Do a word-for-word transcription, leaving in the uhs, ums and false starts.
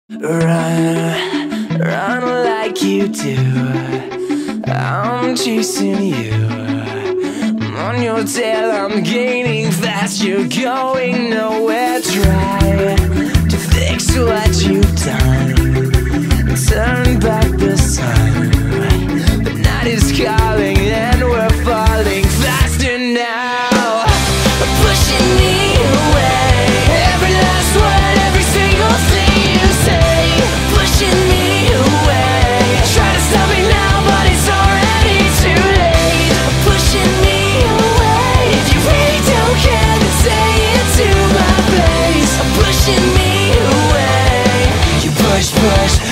Run, run like you do. I'm chasing you. I'm on your tail, I'm gaining fast. You're going nowhere. Try to fix what you've done. Turn back the sun. The night is calling and we're falling faster now. Pushing me away. Every last word, every single thing you say. Pushing me away. Try to stop me now, but it's already too late. Pushing me away. If you really don't care, then say it to my face. Pushing me away. You push, push.